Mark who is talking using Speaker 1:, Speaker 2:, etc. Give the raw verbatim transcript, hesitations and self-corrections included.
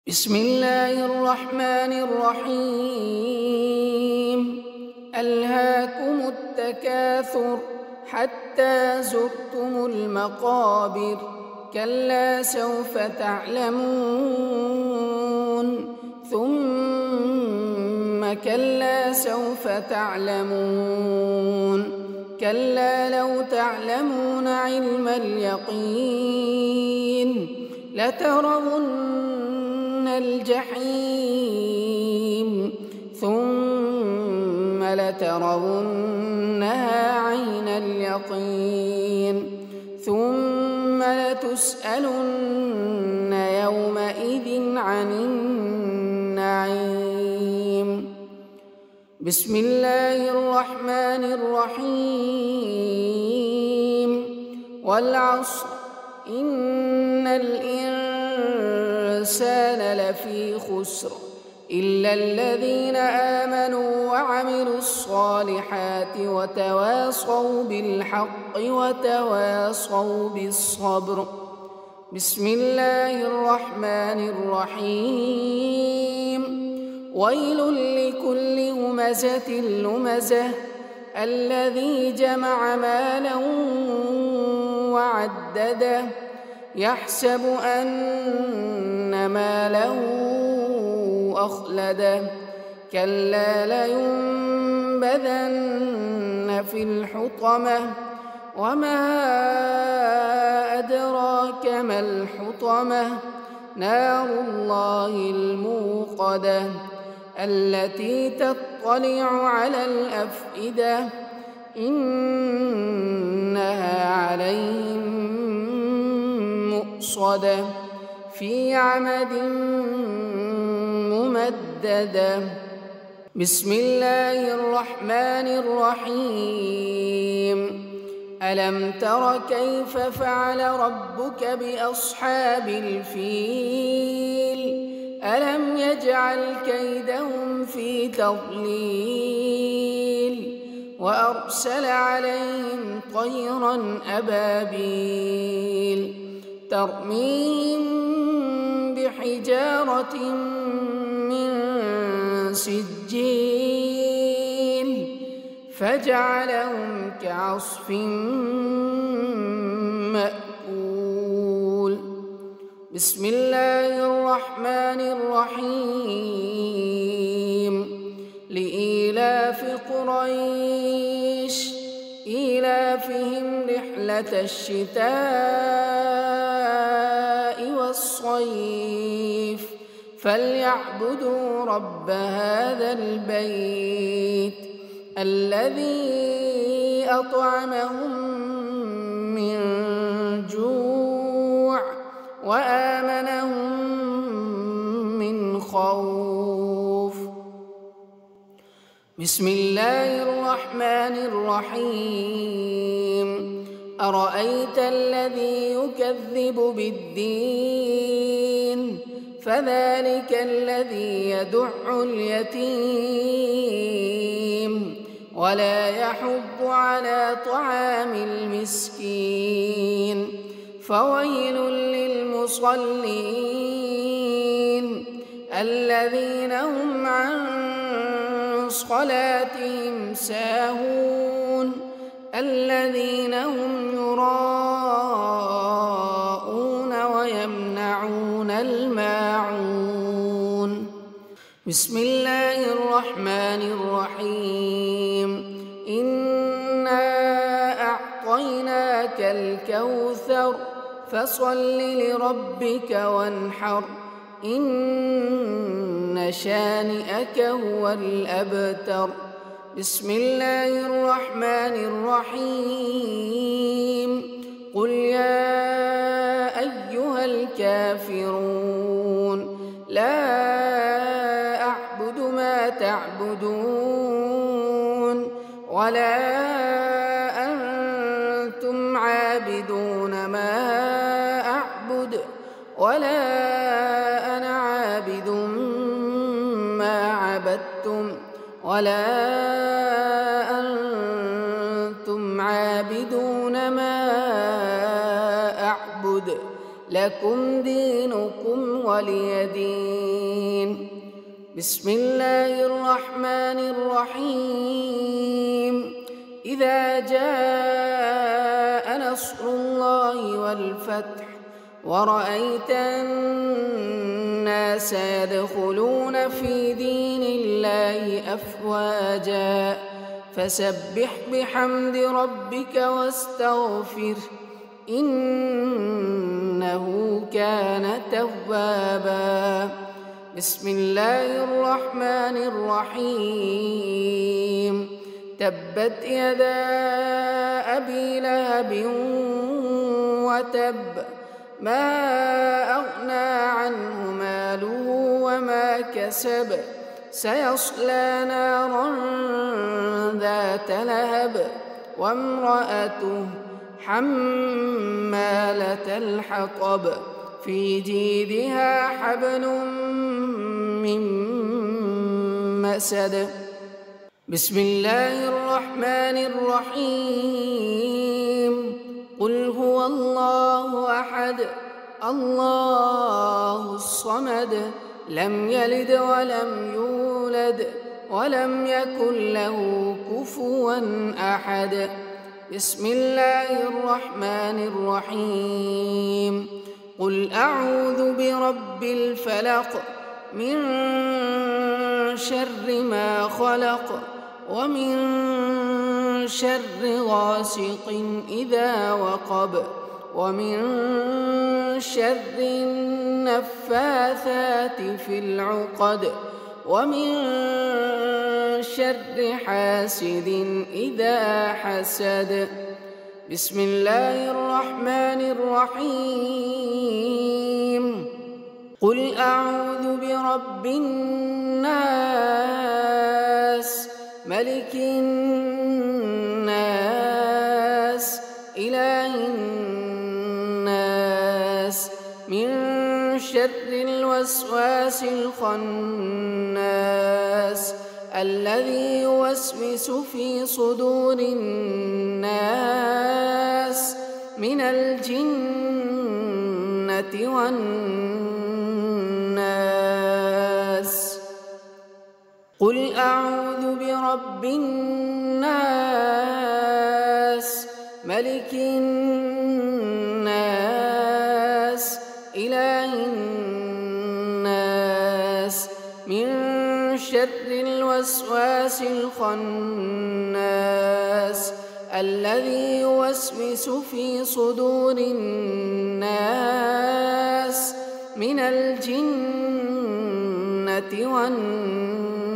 Speaker 1: بسم الله الرحمن الرحيم. ألهاكم التكاثر حتى زرتم المقابر، كلا سوف تعلمون ثم كلا سوف تعلمون كلا لو تعلمون علم اليقين لترون الجحيم ثم لترونها عين اليقين ثم لتسألن يومئذ عن النعيم. بسم الله الرحمن الرحيم. والعصر إن الإنسان لفي خسر إلا الذين آمنوا وعملوا الصالحات وتواصوا بالحق وتواصوا بالصبر. بسم الله الرحمن الرحيم. ويل لكل همزة لمزة الذي جمع مالا وعدده يحسب أن ماله أخلده كلا لينبذن في الحطمة وما أدراك ما الحطمة نار الله الموقدة التي تطلع على الأفئدة إنها عليهم مؤصدة في عمد ممددة. بسم الله الرحمن الرحيم. ألم تر كيف فعل ربك بأصحاب الفيل ألم يجعل كيدهم في تضليل وأرسل عليهم طيرا أبابيل ترميهم بحجارة من سجيل فجعلهم كعصف مأكول. بسم الله الرحمن الرحيم. لإيلاف قريش إيلافهم رحلة الشتاء والصيف فليعبدوا رب هذا البيت الذي أطعمهم من جوع وآمنهم من خوف. بسم الله الرحمن الرحيم. أرأيت الذي يكذب بالدين فذلك الذي يدع اليتيم ولا يحض على طعام المسكين فويل للمصلين الذين هم عن صلاتهم ساهون الذين هم يراءون ويمنعون الماعون. بسم الله الرحمن الرحيم. إنا أعطيناك الكوثر فصل لربك وانحر إن شانئك هو الأبتر. بسم الله الرحمن الرحيم. قل يا أيها الكافرون لا أعبد ما تعبدون ولا أنتم عابدون ما أعبد ولا أنا عابد ما عبدتم ولا أنتم عابدون ما أعبد لكم دينكم ولي دين. بسم الله الرحمن الرحيم. إذا جاء نصر الله والفتح ورأيت الناس يدخلون في دين الله أفواجا فسبح بحمد ربك واستغفره إنه كان توابا. بسم الله الرحمن الرحيم. تبت يدا أبي لهب وتب ما أغنى عنه ماله وما كسب سيصلى نارا ذات لهب وامرأته حمالة الحطب في جيدها حبل من مسد. بسم الله الرحمن الرحيم. قل هو الله أحد الله الصمد لم يلد ولم يولد ولم يكن له كفوا أحد. بسم الله الرحمن الرحيم. قل أعوذ برب الفلق من شر ما خلق ومن شر غاسق إذا وقب ومن شر النفاثات في العقد ومن شر حاسد إذا حسد. بسم الله الرحمن الرحيم. قل أعوذ برب الناس ملك الناس إله الناس من شر الوسواس الخناس الذي يوسوس في صدور الناس من الجنة والناس. قل أعوذ برب الناس ملك الناس إله الناس من شر الوسواس الخناس الذي يوسوس في صدور الناس من الجنة والناس.